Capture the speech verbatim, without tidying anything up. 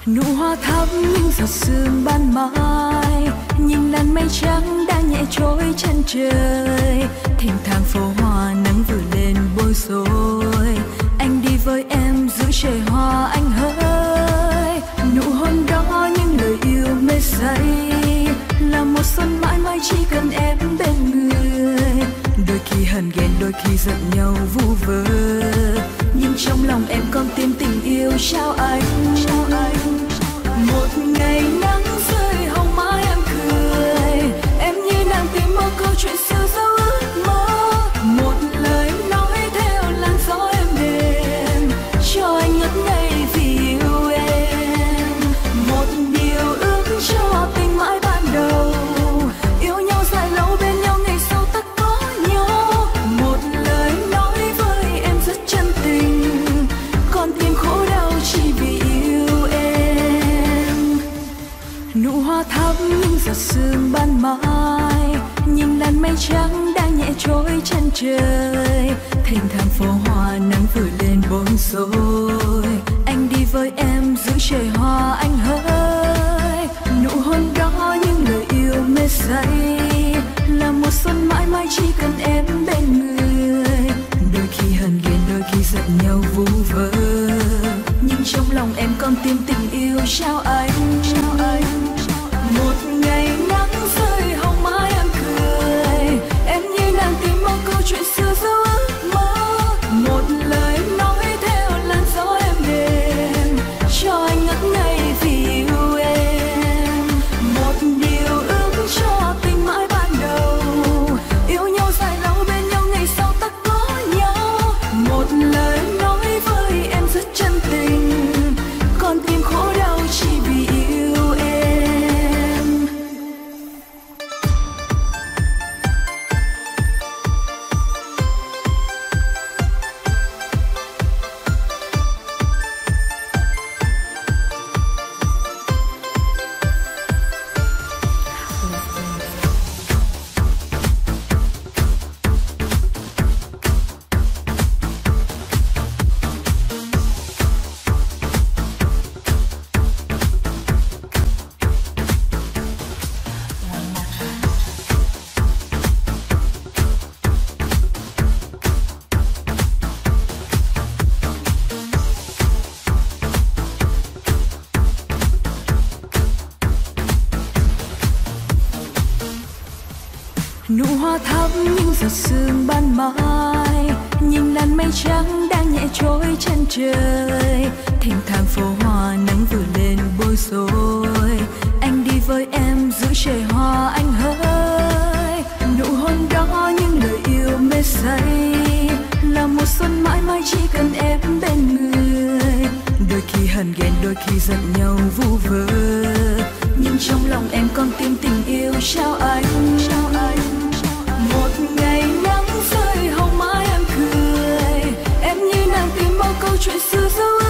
Nụ hoa thắm những giọt sương ban mai, nhìn làn mây trắng đang nhẹ trôi chân trời. Thênh thang phố hoa nắng vừa lên bối rối, anh đi với em giữa trời hoa anh hỡi. Nụ hôn đó những lời yêu mê say, là một xuân mãi mãi chỉ cần em bên người. Đôi khi hờn ghen đôi khi giận nhau vu vơ, nhưng trong lòng em còn tìm tình yêu trao anh. Một ngày nắng rơi hồng mai em cười, em như đang tìm một câu chuyện xưa dấu ước mơ. Một lời nói theo làn gió em đêm, cho anh ngất ngây vì yêu em. Một điều ước cho tình mãi ban đầu, yêu nhau dài lâu bên nhau ngày sau tất có nhau. Một lời nói với em rất chân tình, còn tim khổ đau chỉ vì yêu em. Nụ hoa thắm những giọt sương ban mai, nhìn làn mây trắng đang nhẹ trôi chân trời. Thênh thang phố hoa nắng vừa lên bối rối, anh đi với em giữa trời hoa anh hỡi. Nụ hôn đó những lời yêu mê say, là một xuân mãi mãi chỉ cần em bên người. Đôi khi hờn ghen đôi khi giận nhau vu vơ, nhưng trong lòng em còn tìm tình yêu trao anh. Một ngày nắng rơi hồng mai em cười, em như đang tìm một câu chuyện xưa dấu ước mơ. Một lời nói theo làn gió em đêm, cho anh ngất ngây vì yêu em. Một điều ước cho tình mãi ban đầu, yêu nhau dài lâu bên nhau ngày sau tất có nhau. Một lời nói với em rất chân tình, còn tim khổ đau chỉ vì yêu em. Nụ hoa thắm những giọt sương ban mai, nhìn làn mây trắng đang nhẹ trôi chân trời. Thênh thang phố hoa nắng vừa lên bối rối, anh đi với em giữa trời hoa anh hỡi. Nụ hôn đó những lời yêu mê say, là một xuân mãi mãi chỉ cần em bên người. Đôi khi hờn ghen đôi khi giận nhau vu vơ, nhưng trong lòng em còn tìm tình yêu trao anh. Một ngày nắng rơi hồng mai em cười, em như đang tìm một câu chuyện xưa dấu